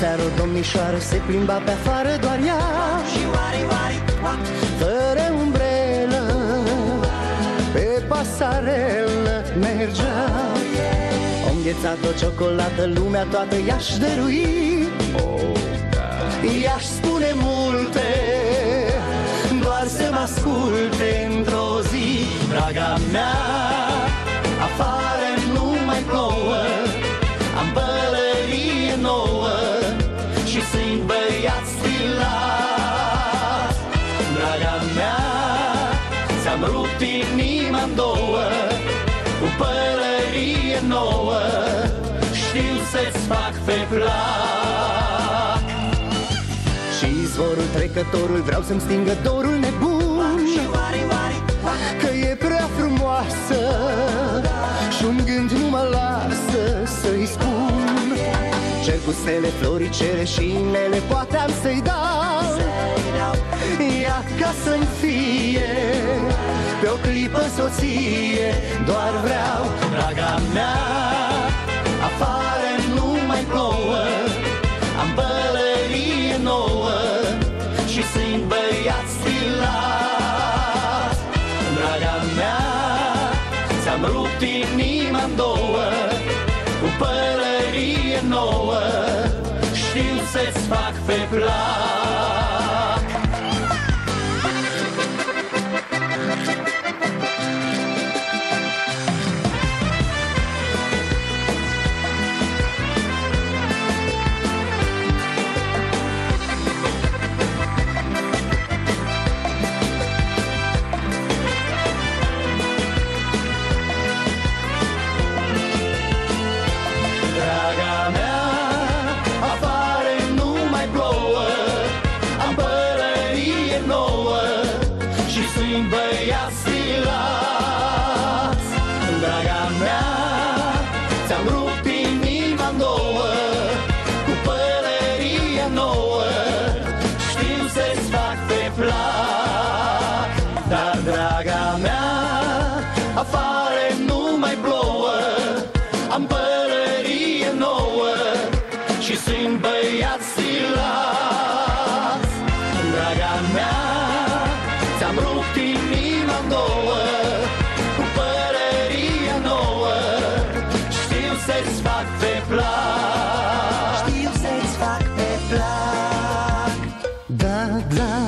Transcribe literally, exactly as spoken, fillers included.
seară o domnișoară se plimba pe afară, doar ea, fără umbrelă, pe pasarelă mergea. O înghețat o ciocolată, lumea toată i-aș dărui. I-aș spune multe, doar să mă asculte într-o zi. Draga mea, afară nu mai plouă, am pălărie nouă și sunt băiat stilat. Draga mea, ți-am rupt inima-n două, cu pălărie nouă știu să-ți fac pe plac. Și izvorul trecătorul vreau să-mi stingă dorul nebun, că e prea frumoasă și-un gând nu mă lasă să-i spun. Cer cu stele, floricele și inele, poate am să-i dau, ea ca să-mi fie pe o clipă soție. Doar vreau, draga mea, afară nu mai plouă, am pălărie nouă și sunt băiat stilat. Draga mea, ți-am rupt inima-n două, cu pălărie nouă știu să-ți fac pe plac. Băiat stilat. Draga mea, ți-am rupt inima-n două, cu pălărie nouă știu să-ți fac pe plac. Dar, draga mea, afară nu mai plouă, am pălărie nouă și sunt băiat stilat. Draga mea, ți-am rupt inima-n două, cu pălărie nouă știu să-ți fac pe plac. Știu să-ți fac pe plac. Da, da,